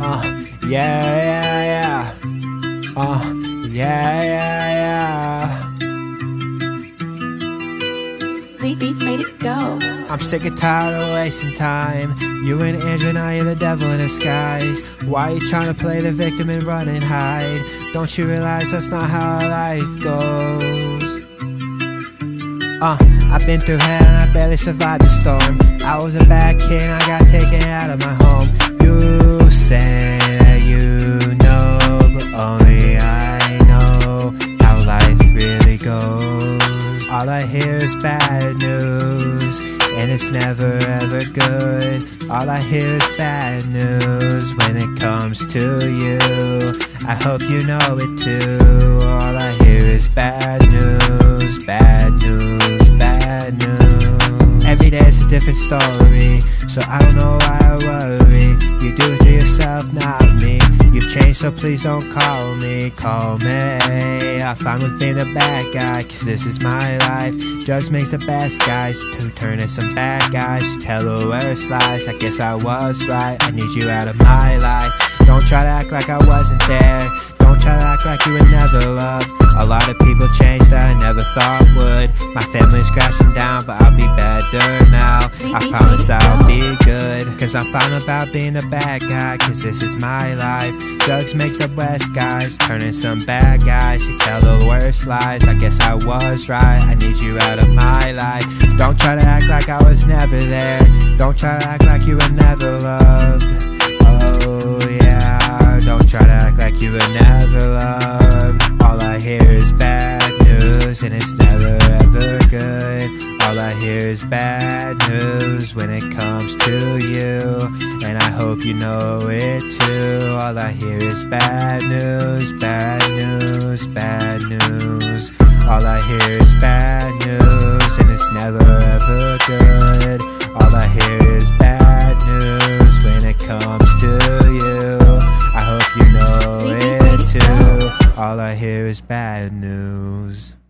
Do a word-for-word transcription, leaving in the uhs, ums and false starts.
Uh, yeah, yeah, yeah. Uh, yeah, yeah, yeah. Z-Beats made it go. I'm sick and tired of wasting time. You and Andrew, now you're the devil in disguise. Why you trying to play the victim and run and hide? Don't you realize that's not how life goes? Uh, I've been through hell and I barely survived the storm. I was a bad kid and I got taken out of my home. You say that you know, but only I know how life really goes. All I hear is bad news, and it's never ever good. All I hear is bad news when it comes to you. I hope you know it too. All I hear is bad news, bad news, bad news. Every day it's a different story, so I don't know why I worry. You do it to yourself, not me. You've changed, so please don't call me, call me. I'm fine with being a bad guy, cause this is my life. Drugs makes the best guys to turn into some bad guys. You tell the worst lies, I guess I was right. I need you out of my life. Don't try to act like I wasn't there. Don't try to act like you were never loved. A lot of people change that I never thought would. My family's crashing down, but I'll be better now. I promise I'll be good, cause I'm fine about being a bad guy, cause this is my life. Drugs make the best guys turn into some bad guys. You tell the worst lies, I guess I was right. I need you out of my life. Don't try to act like I was never there. Don't try to act like you were never loved. Oh yeah, don't try to act like you were never loved. All I hear is bad news, and it's never ever good. All I hear is bad news when it comes to you, and I hope you know it too. All I hear is bad news, bad news, bad news. All I hear is bad news, and it's never ever good. All I hear is bad news when it comes to you. I hope you know it too. All I hear is bad news.